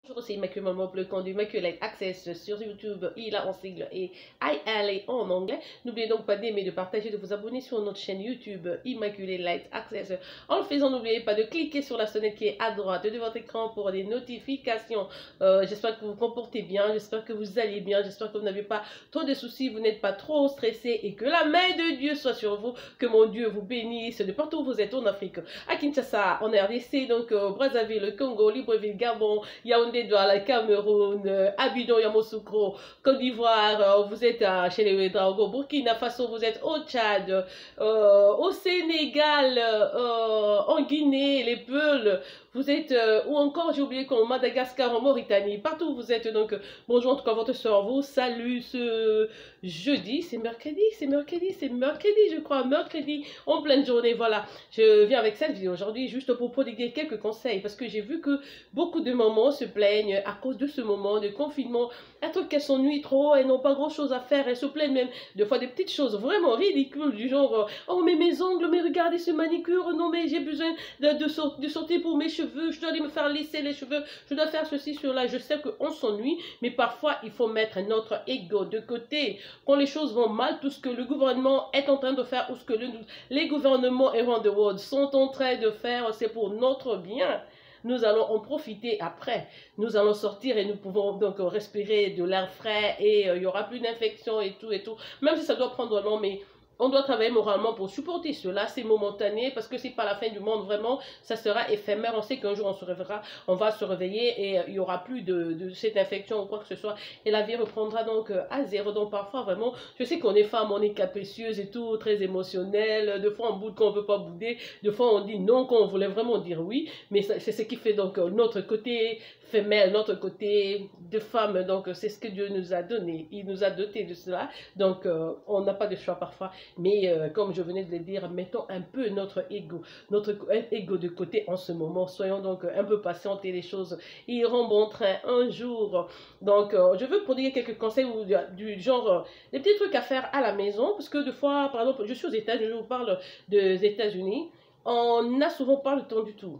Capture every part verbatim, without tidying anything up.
Bonjour, c'est Immaculée Maman Bleu, compte Immaculate Access sur YouTube, il a en sigle et I L A en anglais. N'oubliez donc pas d'aimer, de partager, de vous abonner sur notre chaîne YouTube Immaculée Light Access. En le faisant, n'oubliez pas de cliquer sur la sonnette qui est à droite de votre écran pour des notifications. Euh, j'espère que vous vous comportez bien, j'espère que vous allez bien, j'espère que vous n'avez pas trop de soucis, vous n'êtes pas trop stressé et que la main de Dieu soit sur vous, que mon Dieu vous bénisse de partout où vous êtes en Afrique, à Kinshasa, en R D C, donc euh, Brazzaville, le Congo, Libreville, Gabon, Yaoundé, Douala, Cameroun, euh, Abidjan, Yamoussoukro, Côte d'Ivoire, euh, vous êtes à chez les Ouedraogo, Burkina Faso, vous êtes au Tchad, euh, au Sénégal, euh, en Guinée, les Peuls, vous êtes, euh, ou encore, j'ai oublié qu'en Madagascar, en Mauritanie, partout où vous êtes, donc, bonjour, en tout cas, votre soeur vous salue ce jeudi, c'est mercredi, c'est mercredi, c'est mercredi, je crois, mercredi, en pleine journée, voilà, je viens avec cette vidéo aujourd'hui, juste pour prodiguer quelques conseils, parce que j'ai vu que beaucoup de mamans se plaignent à cause de ce moment de confinement, elles trouvent qu'elles s'ennuient trop, elles n'ont pas grand chose à faire, elles se plaignent même, des fois, des petites choses vraiment ridicules, du genre, oh, mais mes ongles, mais regardez ce manicure, non, mais j'ai besoin de, de, sort, de sortir pour mes cheveux, je dois aller me faire lisser les cheveux, je dois faire ceci, cela. Je sais qu'on s'ennuie, mais parfois il faut mettre notre ego de côté. Quand les choses vont mal, tout ce que le gouvernement est en train de faire ou ce que le, les gouvernements around the world sont en train de faire, c'est pour notre bien. Nous allons en profiter après. Nous allons sortir et nous pouvons donc respirer de l'air frais et euh, il n'y aura plus d'infection et tout et tout. Même si ça doit prendre long, mais on doit travailler moralement pour supporter cela, c'est momentané parce que c'est pas la fin du monde vraiment, ça sera éphémère, on sait qu'un jour on se réveillera, on va se réveiller et il n'y aura plus de, de cette infection ou quoi que ce soit et la vie reprendra donc à zéro. Donc parfois vraiment, je sais qu'on est femme, on est capricieuse et tout, très émotionnelle, de fois on boude quand on veut pas bouder, de fois on dit non quand on voulait vraiment dire oui, mais c'est ce qui fait donc notre côté femelle, notre côté de femme, donc c'est ce que Dieu nous a donné, il nous a doté de cela, donc euh, on n'a pas de choix parfois. Mais euh, comme je venais de le dire, mettons un peu notre ego, notre ego de côté en ce moment. Soyons donc un peu patients et les choses iront bon train un jour. Donc, euh, je veux prodiguer quelques conseils ou, du genre, euh, des petits trucs à faire à la maison. Parce que des fois, par exemple, je suis aux États-Unis, je vous parle des États-Unis. On n'a souvent pas le temps du tout.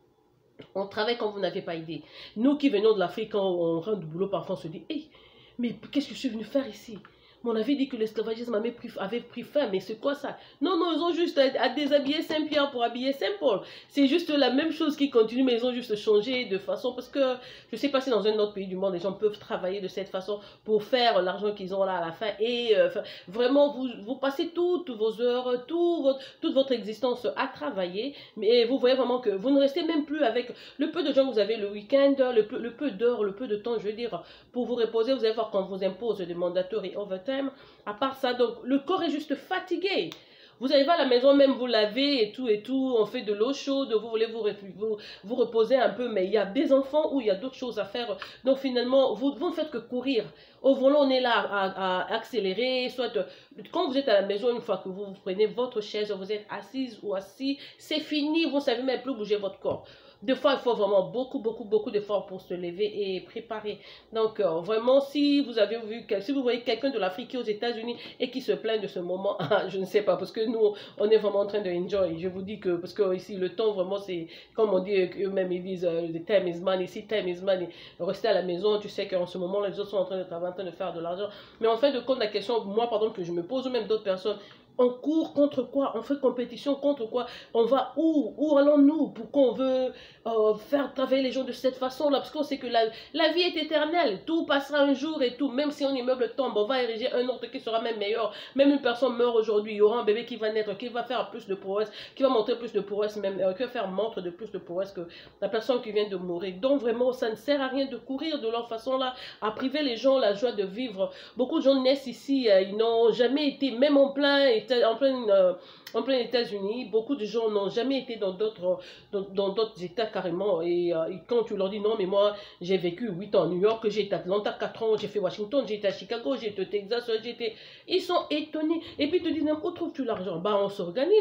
On travaille comme vous n'avez pas idée. Nous qui venons de l'Afrique, quand on rentre du boulot, parfois on se dit, hey, mais qu'est-ce que je suis venu faire ici? On avait dit que l'esclavagisme avait pris, avait pris fin, mais c'est quoi ça? Non, non, ils ont juste à, à déshabiller Saint-Pierre pour habiller Saint-Paul. C'est juste la même chose qui continue, mais ils ont juste changé de façon, parce que je sais pas si dans un autre pays du monde, les gens peuvent travailler de cette façon pour faire l'argent qu'ils ont là à la fin. Et euh, vraiment, vous, vous passez toutes vos heures, tout votre, toute votre existence à travailler, mais vous voyez vraiment que vous ne restez même plus avec le peu de gens que vous avez le week-end, le peu, le peu d'heures, le peu de temps, je veux dire, pour vous reposer. Vous allez voir quand on vous impose des mandatory overtime. À part ça, donc, le corps est juste fatigué. Vous arrivez à la maison, même vous lavez et tout et tout, on fait de l'eau chaude, vous voulez vous, vous, vous reposer un peu, mais il y a des enfants où il y a d'autres choses à faire. Donc finalement, vous, vous ne faites que courir. Au volant, on est là à, à accélérer, soit quand vous êtes à la maison, une fois que vous, vous prenez votre chaise, vous êtes assise ou assis, c'est fini, vous ne savez même plus bouger votre corps. Des fois, il faut vraiment beaucoup, beaucoup, beaucoup d'efforts pour se lever et préparer. Donc, euh, vraiment, si vous avez vu, si vous voyez quelqu'un de l'Afrique qui est aux États-Unis et qui se plaint de ce moment, je ne sais pas, parce que nous, on est vraiment en train de enjoy. Je vous dis que, parce que ici, le temps, vraiment, c'est, comme on dit, eux-mêmes, ils disent, uh, the time is money. Ici, time is money. Rester à la maison, tu sais qu'en ce moment, les autres sont en train de travailler, en train de faire de l'argent. Mais en fin de compte, la question, moi, pardon, que je me pose, ou même d'autres personnes, on court contre quoi? On fait compétition contre quoi? On va où? Où allons-nous? Pourquoi on veut euh, faire travailler les gens de cette façon-là? Parce qu'on sait que la, la vie est éternelle. Tout passera un jour et tout. Même si un immeuble tombe, on va ériger un autre qui sera même meilleur. Même une personne meurt aujourd'hui, il y aura un bébé qui va naître, qui va faire plus de prouesse, qui va montrer plus de prouesse, même euh, qui va faire montre de plus de prouesse que la personne qui vient de mourir. Donc vraiment, ça ne sert à rien de courir de leur façon-là, à priver les gens la joie de vivre. Beaucoup de gens naissent ici, euh, ils n'ont jamais été, même en plein en plein, euh, en plein États-Unis, beaucoup de gens n'ont jamais été dans d'autres dans d'autres États carrément. Et, euh, et quand tu leur dis non, mais moi j'ai vécu huit ans à New York, j'ai été à Atlanta quatre ans, j'ai fait Washington, j'ai été à Chicago, j'ai été au Texas, j'ai été. Ils sont étonnés. Et puis ils te disent, où trouves-tu l'argent? Bah, on s'organise.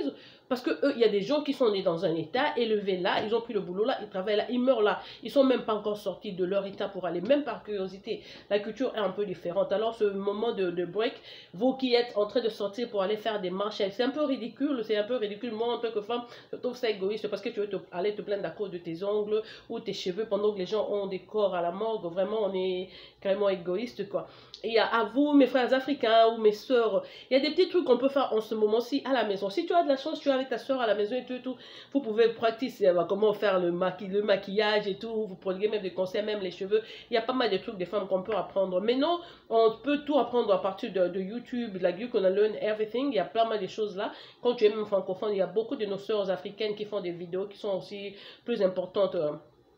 Parce que eux, il y a des gens qui sont nés dans un état, élevés là, ils ont pris le boulot là, ils travaillent là, ils meurent là. Ils sont même pas encore sortis de leur état pour aller, même par curiosité. La culture est un peu différente. Alors ce moment de, de break, vous qui êtes en train de sortir pour aller faire des marches, c'est un peu ridicule, c'est un peu ridicule. Moi, en tant que femme, je trouve ça égoïste parce que tu veux te, aller te plaindre à cause de tes ongles ou tes cheveux pendant que les gens ont des corps à la morgue. Vraiment, on est carrément égoïste, quoi. Et à, à vous, mes frères africains ou mes soeurs, il y a des petits trucs qu'on peut faire en ce moment-ci à la maison. Si tu as de la chance, tu es avec ta soeur à la maison et tout, et tout, vous pouvez pratiquer comment faire le, maqui le maquillage et tout. Vous prenez même des conseils, même les cheveux. Il y a pas mal de trucs des femmes qu'on peut apprendre. Mais non, on peut tout apprendre à partir de, de YouTube, de la You Gonna Learn Everything. Il y a pas mal de choses là. Quand tu es même francophone, il y a beaucoup de nos soeurs africaines qui font des vidéos qui sont aussi plus importantes. Euh,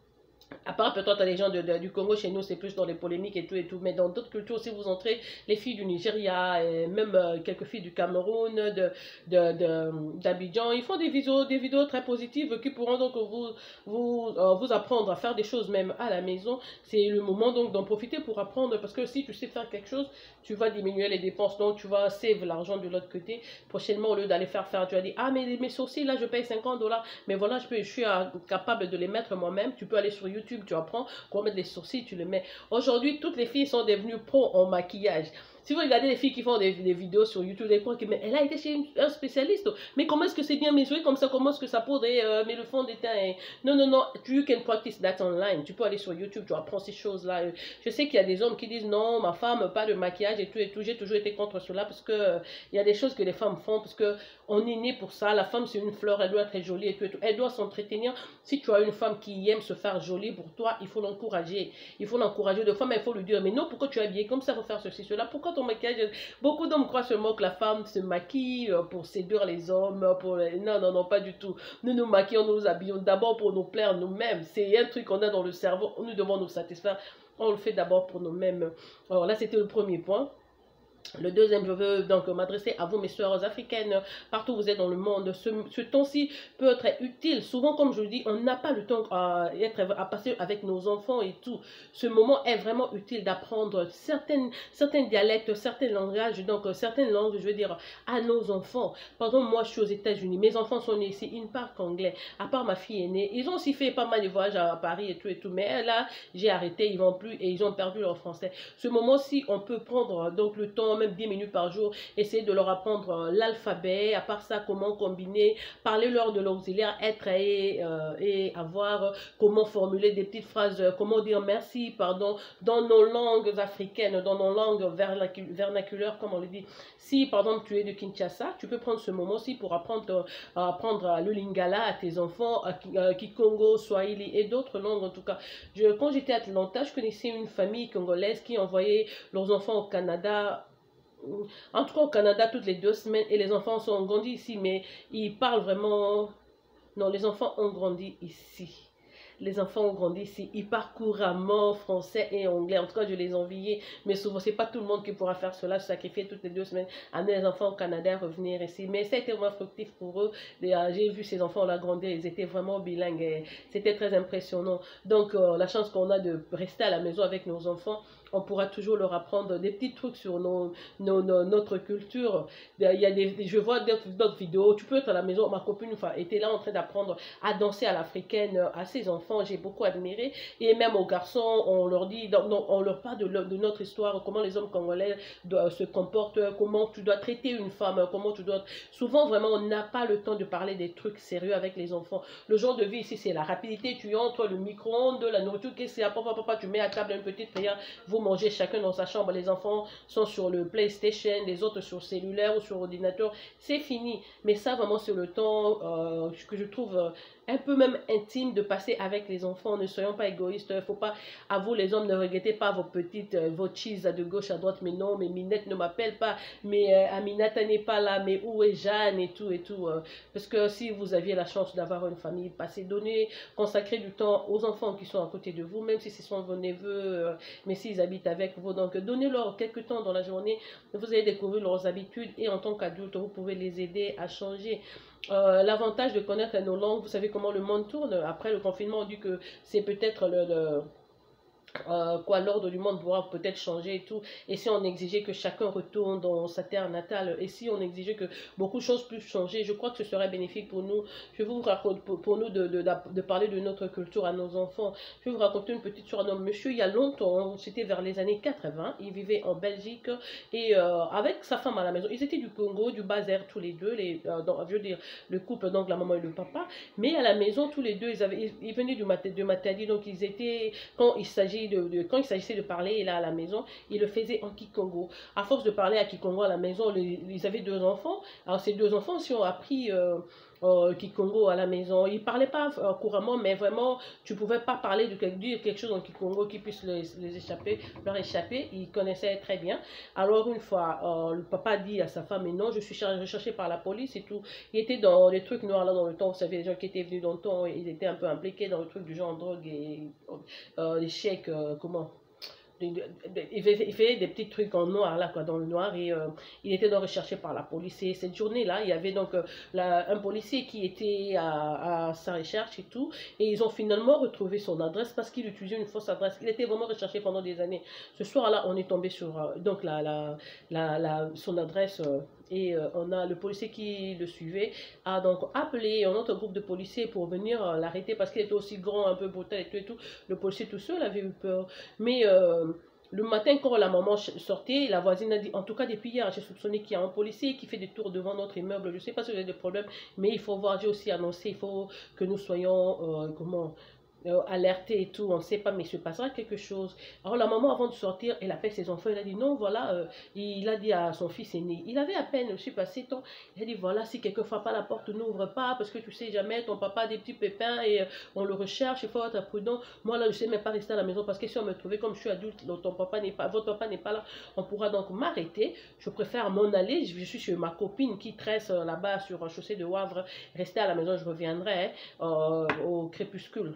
À part peut-être les gens de, de, du Congo, chez nous, c'est plus dans les polémiques et tout et tout. Mais dans d'autres cultures, si vous entrez, les filles du Nigeria, et même euh, quelques filles du Cameroun, de, de, de, d'Abidjan, ils font des vidéos, des vidéos très positives qui pourront donc vous, vous, euh, vous apprendre à faire des choses même à la maison. C'est le moment donc d'en profiter pour apprendre. Parce que si tu sais faire quelque chose, tu vas diminuer les dépenses. Donc tu vas save l'argent de l'autre côté. Prochainement, au lieu d'aller faire faire, tu vas dire, ah mais mes sourcils, là, je paye cinquante dollars. Mais voilà, je, peux, je suis euh, capable de les mettre moi-même. Tu peux aller sur YouTube. YouTube, tu apprends comment mettre les sourcils, tu les mets. Aujourd'hui, toutes les filles sont devenues pro en maquillage. Si vous regardez les filles qui font des, des vidéos sur YouTube, les croient que mais elle a été chez une, un spécialiste. Mais comment est-ce que c'est bien mesuré comme ça? Comment est-ce que ça pourrait euh, mais le fond des teint est... Non, non, non. You can practice that online. Tu peux aller sur YouTube, tu apprends ces choses-là. Je sais qu'il y a des hommes qui disent non, ma femme, pas de maquillage et tout et tout. J'ai toujours été contre cela parce que euh, il y a des choses que les femmes font parce que on est né pour ça. La femme, c'est une fleur, elle doit être jolie et tout et tout. Elle doit s'entretenir. Si tu as une femme qui aime se faire jolie pour toi, il faut l'encourager. Il faut l'encourager de femme, il faut lui dire mais non, pourquoi tu es habillée comme ça, il faut faire ceci, cela. Pourquoi ton maquillage? Beaucoup d'hommes croient seulement que la femme se maquille pour séduire les hommes. Pour... Non, non, non, pas du tout. Nous nous maquillons, nous nous habillons d'abord pour nous plaire nous-mêmes. C'est un truc qu'on a dans le cerveau. Nous devons nous satisfaire. On le fait d'abord pour nous-mêmes. Alors là, c'était le premier point. Le deuxième, je veux donc m'adresser à vous, mes soeurs africaines, partout où vous êtes dans le monde. Ce, ce temps-ci peut être utile. Souvent, comme je le dis, on n'a pas le temps à, être, à passer avec nos enfants et tout. Ce moment est vraiment utile d'apprendre certaines, certains dialectes, certains langages, donc certaines langues, je veux dire, à nos enfants. Par exemple, moi, je suis aux États-Unis. Mes enfants sont nés ici, ils ne parlent qu'anglais. À part ma fille aînée, ils ont aussi fait pas mal de voyages à Paris et tout et tout. Mais là, j'ai arrêté, ils vont plus et ils ont perdu leur français. Ce moment-ci, on peut prendre donc le temps, même dix minutes par jour, essayer de leur apprendre l'alphabet, à part ça, comment combiner, parler leur de l'auxiliaire être et, euh, et avoir, comment formuler des petites phrases, comment dire merci, pardon, dans nos langues africaines, dans nos langues vernaculaires, comme on le dit. Si, par exemple, tu es de Kinshasa, tu peux prendre ce moment-ci pour apprendre, euh, apprendre le lingala à tes enfants, à Kikongo, Swahili et d'autres langues en tout cas. Je, quand j'étais à Atlanta, je connaissais une famille congolaise qui envoyait leurs enfants au Canada. En tout cas au Canada toutes les deux semaines et les enfants sont grandis ici mais ils parlent vraiment... Non, les enfants ont grandi ici. Les enfants ont grandi ici, ils parlent couramment français et anglais. En tout cas, je les enviais, mais souvent, c'est pas tout le monde qui pourra faire cela, se sacrifier toutes les deux semaines, amener les enfants au Canada, revenir ici. Mais ça a été vraiment fructif pour eux. J'ai vu ces enfants là grandir, ils étaient vraiment bilingues. C'était très impressionnant. Donc, euh, la chance qu'on a de rester à la maison avec nos enfants, on pourra toujours leur apprendre des petits trucs sur nos, nos, nos, notre culture. Il y a des, je vois d'autres vidéos, tu peux être à la maison, ma copine enfin, était là en train d'apprendre à danser à l'africaine, à ses enfants, j'ai beaucoup admiré. Et même aux garçons, on leur dit, on leur parle de, de notre histoire, comment les hommes congolais doivent, se comportent, comment tu dois traiter une femme, comment tu dois... Souvent, vraiment, on n'a pas le temps de parler des trucs sérieux avec les enfants. Le genre de vie ici, c'est la rapidité, tu entres, le micro-ondes, la nourriture, qu'est-ce que c'est, papa, papa, tu mets à table une petite prière, vous mangez chacun dans sa chambre, les enfants sont sur le PlayStation, les autres sur cellulaire ou sur ordinateur, c'est fini. Mais ça, vraiment, c'est le temps euh, que je trouve... Euh, un peu même intime de passer avec les enfants. Ne soyons pas égoïstes. Il ne faut pas, à vous les hommes, ne regrettez pas vos petites, euh, vos cheese de gauche à droite. Mais non, mais Minette ne m'appelle pas. Mais euh, Aminata n'est pas là. Mais où est Jeanne et tout et tout. Euh, parce que si vous aviez la chance d'avoir une famille, passez, donnez, consacrez du temps aux enfants qui sont à côté de vous, même si ce sont vos neveux, euh, mais s'ils habitent avec vous. Donc, donnez-leur quelques temps dans la journée. Vous allez découvrir leurs habitudes et en tant qu'adulte, vous pouvez les aider à changer. Euh, L'avantage de connaître nos langues, vous savez comment le monde tourne. Après le confinement, on dit que c'est peut-être le, le euh, quoi, l'ordre du monde pourra peut-être changer et tout. Et si on exigeait que chacun retourne dans sa terre natale, et si on exigeait que beaucoup de choses puissent changer, je crois que ce serait bénéfique pour nous. Je vais vous raconter, pour, pour nous, de, de, de parler de notre culture à nos enfants. Je vais vous raconter une petite histoire d'un monsieur, il y a longtemps, c'était vers les années quatre-vingt, il vivait en Belgique, et euh, avec sa femme à la maison. Ils étaient du Congo, du Bas-Air, tous les deux, les, euh, dans, je veux dire, le couple, donc la maman et le papa. Mais à la maison, tous les deux, ils, avaient, ils, ils venaient du Mat de Matadi, donc ils étaient, quand il s'agit de, de, quand il s'agissait de parler là à la maison, il le faisait en Kikongo. À force de parler à Kikongo à la maison, les, ils avaient deux enfants. Alors ces deux enfants aussi ont appris euh, euh, Kikongo à la maison. Ils ne parlaient pas euh, couramment, mais vraiment, tu ne pouvais pas parler de dire quelque chose en Kikongo qui puisse les, les échapper, leur échapper. Ils connaissaient très bien. Alors une fois, euh, le papa dit à sa femme, mais non, je suis recherché par la police et tout. Il était dans les trucs noirs là dans le temps. Vous savez, les gens qui étaient venus dans le temps, ils étaient un peu impliqués dans le truc du genre drogue et euh, les chèques, euh, comment il faisait des petits trucs en noir là quoi, dans le noir, et euh, il était donc recherché par la police. Et cette journée là il y avait donc euh, la, un policier qui était à, à sa recherche et tout, et ils ont finalement retrouvé son adresse parce qu'il utilisait une fausse adresse. Il était vraiment recherché pendant des années. Ce soir là on est tombé sur euh, donc la, la, la, la, son adresse euh, et euh, on a le policier qui le suivait a donc appelé un autre groupe de policiers pour venir euh, l'arrêter parce qu'il était aussi grand, un peu brutal et tout et tout. Le policier tout seul avait eu peur, mais euh, le matin, quand la maman sortait, la voisine a dit, en tout cas depuis hier, j'ai soupçonné qu'il y a un policier qui fait des tours devant notre immeuble. Je ne sais pas si vous avez des problèmes, mais il faut voir, j'ai aussi annoncé, il faut que nous soyons, euh, comment, euh, alertés et tout, on ne sait pas, mais il se passera quelque chose. Alors la maman, avant de sortir, elle appelle ses enfants, elle a dit, non, voilà, euh, il a dit à son fils aîné, il avait à peine, je suis passé temps, il a dit, voilà, si quelqu'un frappe à la porte, n'ouvre pas, parce que tu sais jamais, ton papa a des petits pépins et euh, on le recherche, il faut être prudent. Moi là, je ne sais même pas rester à la maison, parce que si on me trouvait comme je suis adulte, ton papa n'est pas, votre papa n'est pas là, on pourra donc m'arrêter. Je préfère m'en aller, je suis chez ma copine qui tresse euh, là-bas sur un chaussée de Wavre, rester à la maison, je reviendrai hein, euh, au crépuscule.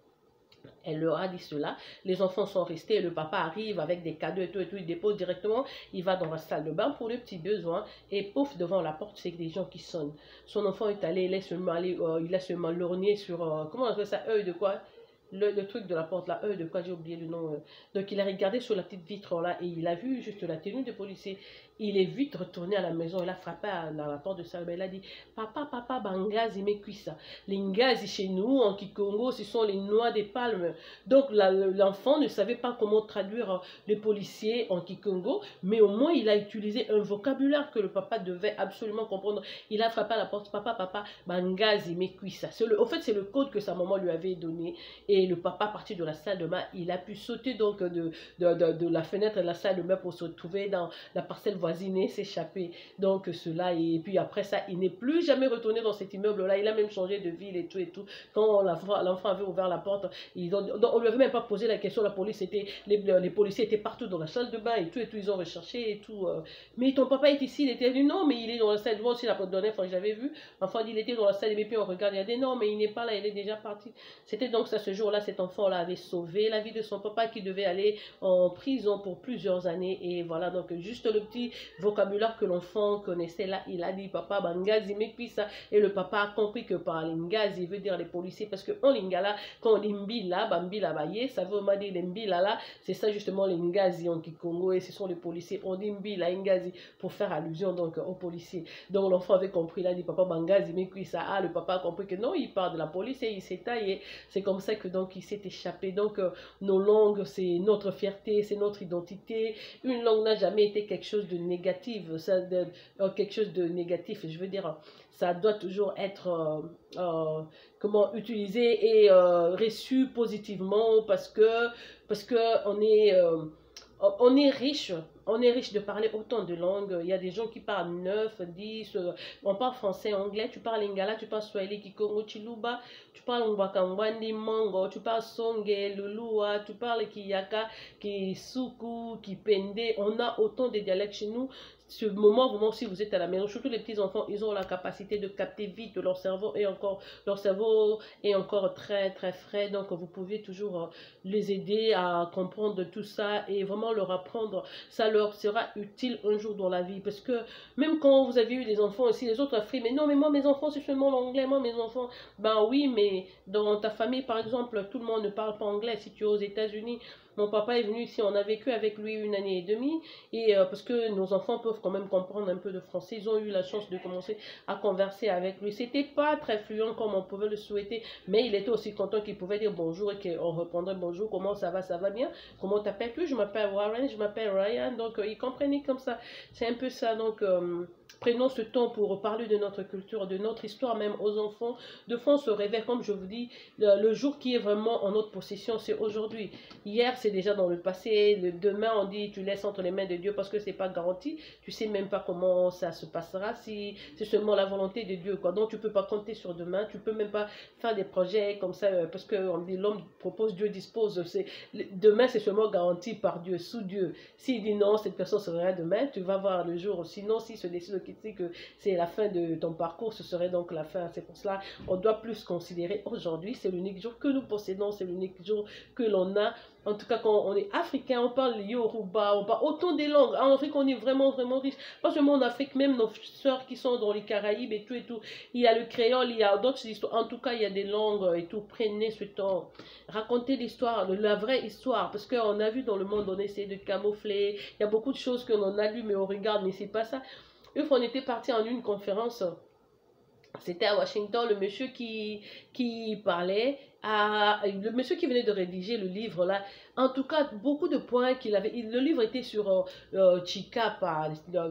Elle leur a dit cela. Les enfants sont restés. Le papa arrive avec des cadeaux et tout et tout. Il dépose directement. Il va dans la salle de bain pour les petits besoins. Et pouf, devant la porte, c'est des gens qui sonnent. Son enfant est allé, il laisse seulement aller, euh, il laisse seulement lorgner sur, euh, comment on appelle ça, œil de quoi? Le, le truc de la porte là, œil de quoi, j'ai oublié le nom. Euh. Donc il a regardé sur la petite vitre là et il a vu juste la tenue de policier. Il est vite retourné à la maison, il a frappé à, dans la porte de sa mère, il a dit, papa, papa, bangazi me cuissa. Les ngazi chez nous, en Kikongo, ce sont les noix des palmes. Donc l'enfant ne savait pas comment traduire les policiers en Kikongo, mais au moins il a utilisé un vocabulaire que le papa devait absolument comprendre. Il a frappé à la porte, papa, papa, bangazi me cuissa. Au fait, c'est le code que sa maman lui avait donné. Et le papa, parti de la salle de bain, il a pu sauter donc de, de, de, de la fenêtre de la salle de bain pour se trouver dans la parcelle voisine, s'échapper. Donc cela, et puis après ça, il n'est plus jamais retourné dans cet immeuble-là. Il a même changé de ville et tout et tout. Quand l'enfant avait ouvert la porte, ils ont, on ne lui avait même pas posé la question. La police était, les, les policiers étaient partout dans la salle de bain et tout et tout. Ils ont recherché et tout. Mais ton papa est ici. Il était dit non, mais il est dans la salle. Moi aussi, la dernière fois que j'avais vu, l'enfant dit il était dans la salle et puis on regarde. Il a dit non, mais il n'est pas là. Il est déjà parti. C'était donc ça, ce jour-là, cet enfant-là avait sauvé la vie de son papa qui devait aller en prison pour plusieurs années. Et voilà, donc juste le petit vocabulaire que l'enfant connaissait là, il a dit papa bangazi me puis ça, et le papa a compris que par lingazi veut dire les policiers, parce que en lingala quand on dit mbila bambila baye, ça veut dire les mbila là, c'est ça justement les ngazi en Kikongo, et ce sont les policiers. On dit mbila ngazi pour faire allusion donc aux policiers. Donc l'enfant avait compris, il a dit papa bangazi me puis ça. Ah, le papa a compris que non, il parle de la police et il s'est taillé. C'est comme ça que donc il s'est échappé. Donc euh, nos langues, c'est notre fierté, c'est notre identité. Une langue n'a jamais été quelque chose de négatif, ça, de, euh, quelque chose de négatif, je veux dire, ça doit toujours être euh, euh, comment utilisé et euh, reçu positivement parce que parce que on est euh, on est riche, on est riche de parler autant de langues. Il y a des gens qui parlent neuf, dix, on parle français, anglais, tu parles lingala, tu parles swahili, kikongo, chiluba, tu parles ngwakangwandi, mango, tu parles songe, lulua, tu parles kiyaka, kisuku, kipende. On a autant de dialectes chez nous. Ce moment, vraiment, si vous êtes à la maison, surtout les petits enfants, ils ont la capacité de capter vite. Leur cerveau est encore, leur cerveau est encore très très frais, donc vous pouvez toujours les aider à comprendre tout ça et vraiment leur apprendre. Ça leur sera utile un jour dans la vie, parce que même quand vous avez eu des enfants aussi, les autres affirment mais non, mais moi mes enfants c'est seulement l'anglais, moi mes enfants, ben oui, mais dans ta famille par exemple, tout le monde ne parle pas anglais. Si tu es aux États-Unis, Mon papa est venu ici, on a vécu avec lui une année et demie. Et euh, parce que nos enfants peuvent quand même comprendre un peu de français. Ils ont eu la chance de commencer à converser avec lui. C'était pas très fluent comme on pouvait le souhaiter. Mais il était aussi content qu'il pouvait dire bonjour et qu'on répondrait bonjour. Comment ça va? Ça va bien? Comment t'appelles? Je m'appelle Warren, je m'appelle Ryan. Donc euh, il comprenait comme ça. C'est un peu ça. Donc euh, prenons ce temps pour parler de notre culture, de notre histoire, même aux enfants. De fois, on se réveille, comme je vous dis, le, le jour qui est vraiment en notre possession, c'est aujourd'hui. Hier, c'est déjà dans le passé. Le demain, on dit, tu laisses entre les mains de Dieu parce que c'est pas garanti. Tu sais même pas comment ça se passera, si c'est seulement la volonté de Dieu, quoi. Donc, tu peux pas compter sur demain. Tu peux même pas faire des projets comme ça, euh, parce que on dit, l'homme propose, Dieu dispose. C'est, demain, c'est seulement garanti par Dieu, sous Dieu. S'il dit non, cette personne sera demain, tu vas voir le jour. Sinon, s'il se décide de quitter, que c'est la fin de ton parcours, ce serait donc la fin. C'est pour cela on doit plus considérer aujourd'hui, c'est l'unique jour que nous possédons, c'est l'unique jour que l'on a. En tout cas, quand on est africain, on parle Yoruba, on parle autant des langues. En Afrique, on est vraiment, vraiment riche. Pas seulement en Afrique, même nos soeurs qui sont dans les Caraïbes et tout et tout. Il y a le créole, il y a d'autres histoires. En tout cas, il y a des langues et tout. Prenez ce temps. Racontez l'histoire, la vraie histoire. Parce qu'on a vu dans le monde, on essaie de camoufler. Il y a beaucoup de choses qu'on a lu, mais on regarde, mais c'est pas ça. Une fois, on était parti en une conférence. C'était à Washington, le monsieur qui, qui parlait, à, le monsieur qui venait de rédiger le livre là, en tout cas, beaucoup de points qu'il avait, le livre était sur euh, euh, Chikapa,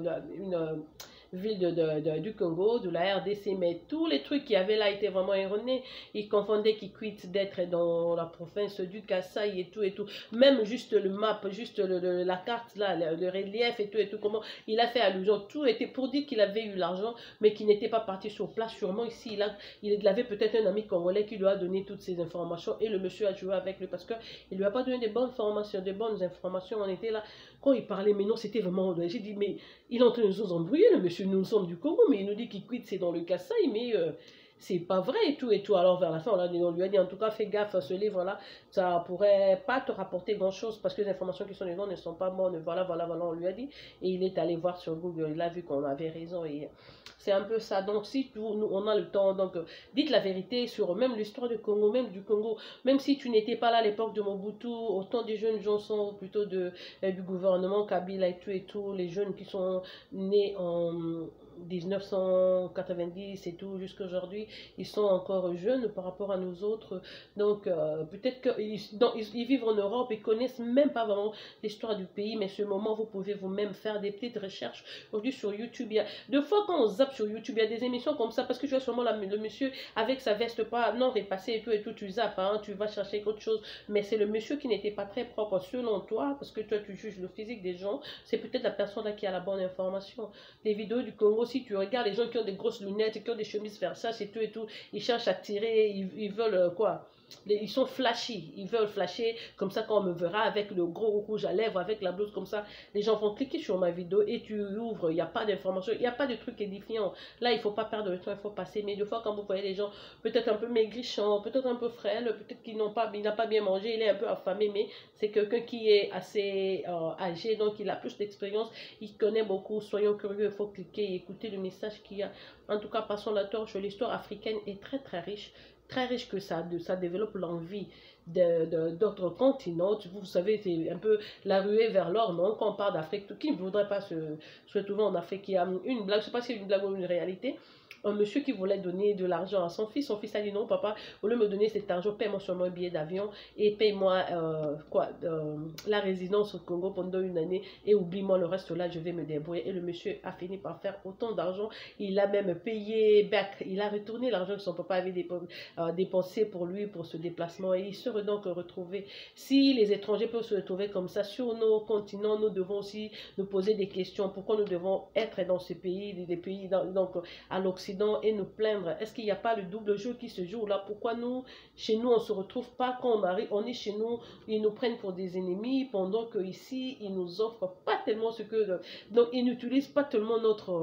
une ville de, de, de, du Congo, de la R D C, mais tous les trucs qu'il y avait là étaient vraiment erronés. Il confondait Kikwit d'être dans la province du Kasaï et tout et tout. Même juste le map, juste le, le, la carte là, le, le relief et tout et tout, comment il a fait allusion. Tout était pour dire qu'il avait eu l'argent, mais qu'il n'était pas parti sur place. Sûrement ici, il, a, il avait peut-être un ami congolais qui lui a donné toutes ces informations et le monsieur a joué avec lui parce qu'il ne lui a pas donné des bonnes formations, des bonnes informations. On était là, quand il parlait, mais non, c'était vraiment... J'ai dit, mais il est en train de nous embrouiller, le monsieur. Nous sommes du Congo, mais il nous dit qu'il quitte, c'est dans le Kasaï, mais euh, c'est pas vrai et tout et tout. Alors vers la fin, on, a, on lui a dit, en tout cas, fais gaffe à ce livre-là, ça pourrait pas te rapporter grand-chose parce que les informations qui sont dedans ne sont pas bonnes. Voilà, voilà, voilà, on lui a dit. Et il est allé voir sur Google, il a vu qu'on avait raison et c'est un peu ça. Donc si tu, nous, on a le temps, donc euh, dites la vérité sur même l'histoire du Congo, même du Congo, même si tu n'étais pas là à l'époque de Mobutu, autant des jeunes gens sont plutôt de, euh, du gouvernement Kabila et tout et tout, les jeunes qui sont nés en mille neuf cent quatre-vingt-dix et tout jusqu'à aujourd'hui, ils sont encore jeunes par rapport à nous autres. Donc euh, peut-être qu'ils ils, ils vivent en Europe et connaissent même pas vraiment l'histoire du pays, mais ce moment vous pouvez vous-même faire des petites recherches. Aujourd'hui sur YouTube, il y a deux fois quand on zappe sur YouTube, il y a des émissions comme ça parce que je vois sûrement la, le monsieur avec sa veste pas non repassée et tout et tout, tu zappes, hein, tu vas chercher autre chose, mais c'est le monsieur qui n'était pas très propre selon toi parce que toi tu juges le physique des gens, c'est peut-être la personne là qui a la bonne information. Les vidéos du Congo, si tu regardes les gens qui ont des grosses lunettes, qui ont des chemises Versace et tout et tout, ils cherchent à tirer, ils, ils veulent euh, quoi? Ils sont flashy, ils veulent flasher, comme ça quand on me verra avec le gros rouge à lèvres, avec la blouse comme ça, les gens vont cliquer sur ma vidéo et tu ouvres, il n'y a pas d'information, il n'y a pas de truc édifiant. Là, il ne faut pas perdre le temps, il faut passer. Mais des fois, quand vous voyez les gens peut-être un peu maigrichants, peut-être un peu frêles, peut-être qu'ils n'ont pas, il n'a pas bien mangé, il est un peu affamé, mais c'est quelqu'un qui est assez euh, âgé, donc il a plus d'expérience, il connaît beaucoup. Soyons curieux, il faut cliquer et écouter le message qu'il y a. En tout cas, passons la torche. L'histoire africaine est très très riche. Très riche que ça, de, ça développe l'envie d'autres continents. Vous savez, c'est un peu la ruée vers l'or, non? Quand on parle d'Afrique, qui ne voudrait pas se, se retrouver en Afrique? Il y a une blague, je ne sais pas si c'est une blague ou une réalité. Un monsieur qui voulait donner de l'argent à son fils. Son fils a dit non, papa, au lieu de me donner cet argent, paie-moi seulement un billet d'avion et paye-moi euh, quoi, euh, la résidence au Congo pendant une année et oublie-moi le reste là, je vais me débrouiller. Et le monsieur a fini par faire autant d'argent. Il a même payé back, il a retourné l'argent que son papa avait dépensé pour lui, pour ce déplacement. Et il se donc retrouvé. Si les étrangers peuvent se retrouver comme ça sur nos continents, nous devons aussi nous poser des questions. Pourquoi nous devons être dans ces pays, des pays dans, donc à l'Occident, et nous plaindre? Est-ce qu'il n'y a pas le double jeu qui se joue là? Pourquoi nous, chez nous, on ne se retrouve pas quand on arrive, on est chez nous, ils nous prennent pour des ennemis, pendant qu'ici, ils nous offrent pas tellement ce que... Donc, ils n'utilisent pas tellement notre...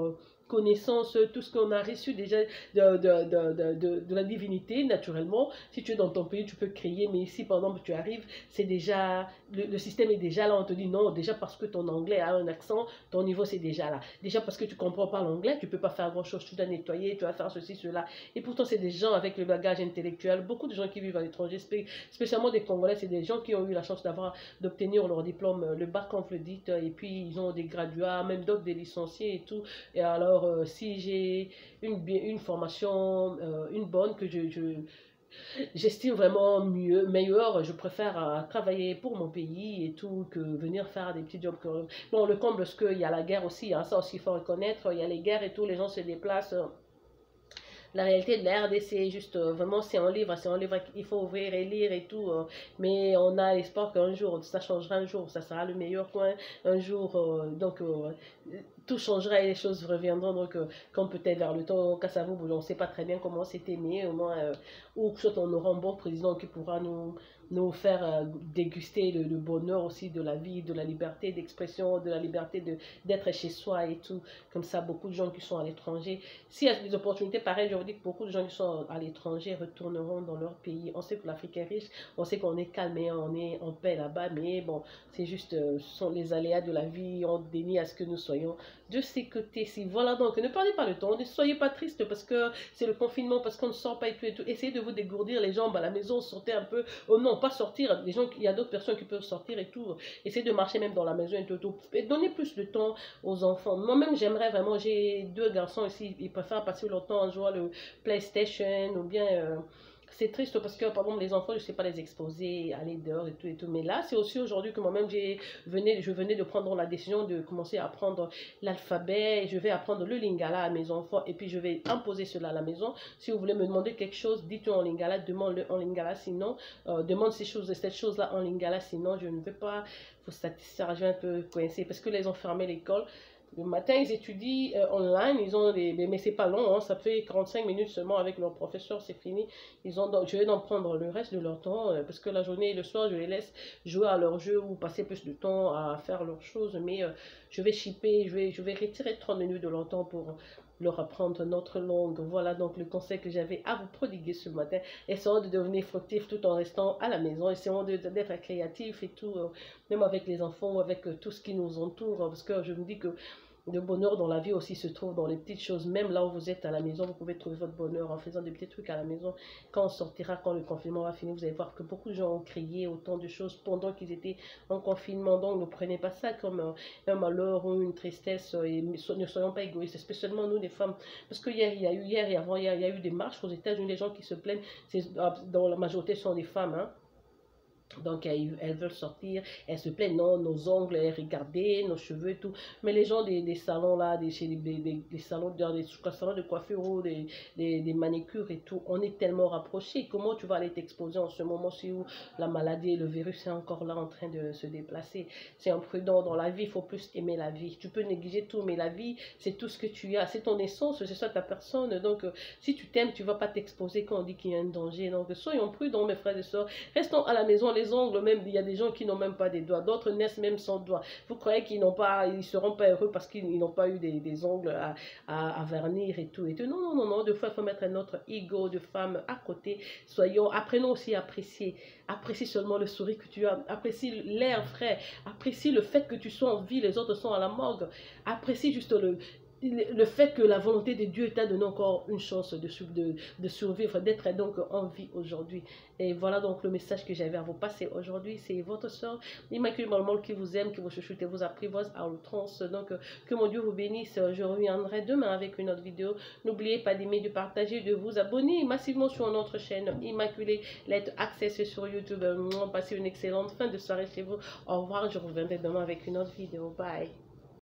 connaissances, tout ce qu'on a reçu déjà de, de, de, de, de, de la divinité, naturellement. Si tu es dans ton pays, tu peux créer, mais ici, par exemple, tu arrives, c'est déjà, le, le système est déjà là, on te dit non, déjà parce que ton anglais a un accent, ton niveau c'est déjà là. Déjà parce que tu comprends pas l'anglais, tu peux pas faire grand chose, tu dois nettoyer, tu dois faire ceci, cela. Et pourtant, c'est des gens avec le bagage intellectuel, beaucoup de gens qui vivent à l'étranger, spécialement des Congolais, c'est des gens qui ont eu la chance d'avoir, d'obtenir leur diplôme, le bac, comme vous le dites, et puis ils ont des graduats, même d'autres des licenciés et tout. Et alors, euh, si j'ai une, une formation, euh, une bonne, que je, je j'estime vraiment mieux, meilleur, je préfère euh, travailler pour mon pays et tout, que venir faire des petits jobs. Que... Bon, le comble, parce qu'il y a la guerre aussi, hein, ça aussi il faut reconnaître, il y a les guerres et tout, les gens se déplacent. Euh, La réalité de la R D C, juste euh, vraiment, c'est un livre, c'est un livre qu'il faut ouvrir et lire et tout. Euh, mais on a l'espoir qu'un jour, ça changera un jour, ça sera le meilleur coin. Un jour, euh, donc, euh, tout changera et les choses reviendront. Donc, euh, comme peut-être vers le temps, Kassavou, on ne sait pas très bien comment c'était, mais au moins, euh, ou soit on aura un bon président qui pourra nous, nous faire euh, déguster le, le bonheur aussi de la vie, de la liberté d'expression, de la liberté d'être chez soi et tout. Comme ça, beaucoup de gens qui sont à l'étranger, s'il y a des opportunités pareilles, je vous dis que beaucoup de gens qui sont à l'étranger retourneront dans leur pays. On sait que l'Afrique est riche, on sait qu'on est calme et on est en paix là-bas, mais bon, c'est juste, euh, ce sont les aléas de la vie, on dénie à ce que nous soyons de ces côtés-ci. Voilà, donc ne perdez pas le temps, ne soyez pas triste parce que c'est le confinement, parce qu'on ne sort pas et tout et tout. Essayez de vous dégourdir les jambes à la maison, sortez un peu. Oh non, pas sortir, les gens, il y a d'autres personnes qui peuvent sortir et tout. Essayez de marcher même dans la maison et tout, tout. Et donnez plus de temps aux enfants. Moi-même, j'aimerais vraiment, j'ai deux garçons ici, ils préfèrent passer leur temps en jouant le PlayStation ou bien... Euh, c'est triste parce que, par exemple, les enfants, je ne sais pas les exposer, aller dehors et tout et tout. Mais là, c'est aussi aujourd'hui que moi-même, venais, je venais de prendre la décision de commencer à apprendre l'alphabet. Je vais apprendre le lingala à mes enfants et puis je vais imposer cela à la maison. Si vous voulez me demander quelque chose, dites-le en lingala, demande-le en lingala. Sinon, euh, demande ces choses, cette chose-là en lingala. Sinon, je ne vais pas vous satisfaire. Je vais un peu coincer parce que les ont fermé l'école. Le matin, ils étudient euh, online, ils ont des, mais c'est pas long, hein, ça fait quarante-cinq minutes seulement avec leur professeur, c'est fini. Ils ont, je vais en prendre le reste de leur temps, euh, parce que la journée et le soir, je les laisse jouer à leur jeu ou passer plus de temps à faire leurs choses, mais euh, je vais shipper, je vais, je vais retirer trente minutes de leur temps pour leur apprendre notre langue. Voilà donc le conseil que j'avais à vous prodiguer ce matin. Essayons de devenir fructifs tout en restant à la maison, essayons d'être créatifs et tout, euh, même avec les enfants, avec euh, tout ce qui nous entoure, parce que je me dis que le bonheur dans la vie aussi se trouve dans les petites choses. Même là où vous êtes à la maison, vous pouvez trouver votre bonheur en faisant des petits trucs à la maison. Quand on sortira, quand le confinement va finir, vous allez voir que beaucoup de gens ont créé autant de choses pendant qu'ils étaient en confinement. Donc ne prenez pas ça comme un, un malheur ou une tristesse et ne soyons pas égoïstes, spécialement nous les femmes. Parce que hier, il y a eu, hier et avant, hier, il y a eu des marches aux États-Unis, les gens qui se plaignent, dans la majorité sont des femmes, hein. Donc elles, elles veulent sortir, elles se plaignent, non, nos ongles, regardez, nos cheveux et tout. Mais les gens des, des salons là, des, des, des, des salons, des, des salons de coiffure ou des, des, des manicures et tout, on est tellement rapprochés. Comment tu vas aller t'exposer en ce moment-ci où la maladie et le virus est encore là en train de se déplacer? C'est imprudent dans la vie, il faut plus aimer la vie. Tu peux négliger tout, mais la vie, c'est tout ce que tu as, c'est ton essence, c'est ça ta personne. Donc euh, si tu t'aimes, tu ne vas pas t'exposer quand on dit qu'il y a un danger. Donc soyons prudents mes frères et sœurs, restons à la maison. Les ongles, même, il y a des gens qui n'ont même pas des doigts, d'autres naissent même sans doigts. Vous croyez qu'ils n'ont pas, ils seront pas heureux parce qu'ils n'ont pas eu des, des ongles à, à, à vernir et tout, et tout. Non, non, non, non, des fois, il faut mettre notre ego de femme à côté. Soyons, apprenons aussi à apprécier. Apprécie seulement le sourire que tu as, apprécie l'air frais, apprécie le fait que tu sois en vie, les autres sont à la morgue. Apprécie juste le... le fait que la volonté de Dieu t'a donné encore une chance de, de, de survivre, d'être donc en vie aujourd'hui. Et voilà donc le message que j'avais à vous passer aujourd'hui. C'est votre soeur Immaculée Malmol qui vous aime, qui vous chuchote et vous apprivoise à outrance. Donc que mon Dieu vous bénisse. Je reviendrai demain avec une autre vidéo. N'oubliez pas d'aimer, de partager, de vous abonner massivement sur notre chaîne Immaculée Let's Access sur YouTube. Passez une excellente fin de soirée chez vous. Au revoir, je reviendrai demain avec une autre vidéo. Bye.